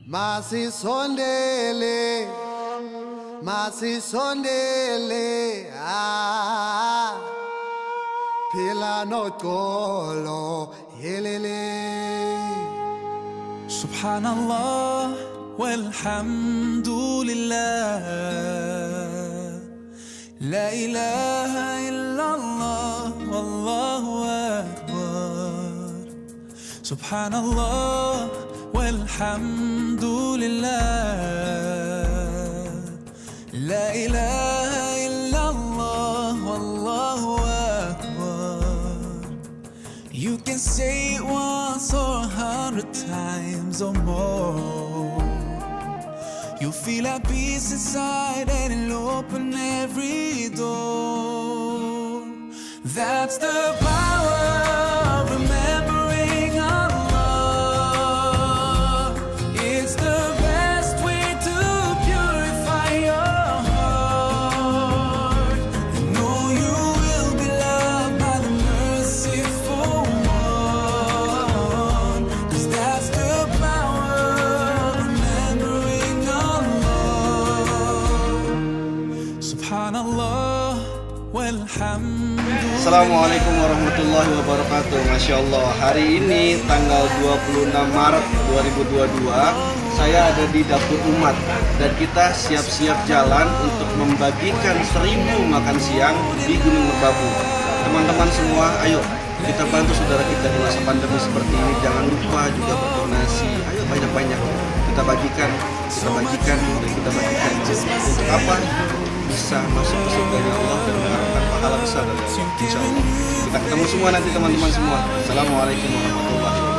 Masih sondele, masih sondele, pila no kolo yelele. Subhanallah walhamdulillah, la ilaha illallah wallahu akbar. Subhanallah walhamdulillah, la ilaha illallah wallahu akbar. You can say it once or 100 times or more. You'll feel that peace inside and it'll open every door. That's the power of remembering Allah. It's the best way to purify your heart. And know you will be loved by the merciful one. 'Cause that's the power of remembering Allah. Subhanallah walhamdulillah. Assalamualaikum warahmatullahi wabarakatuh. Masya Allah, hari ini tanggal 26 Maret 2022 saya ada di dapur umat dan kita siap-siap jalan untuk membagikan 1000 makan siang di Gunung Merbabu. Teman-teman semua, ayo kita bantu saudara kita di masa pandemi seperti ini. Jangan lupa juga berdonasi. Ayo banyak-banyak kita bagikan dan kita bagikan. Untuk apa? Bisa masuk ke surganya Allah dan mengharapkan pahala besar dari Allah. Insya Allah. Kita ketemu semua nanti teman-teman semua. Assalamualaikum warahmatullahi wabarakatuh.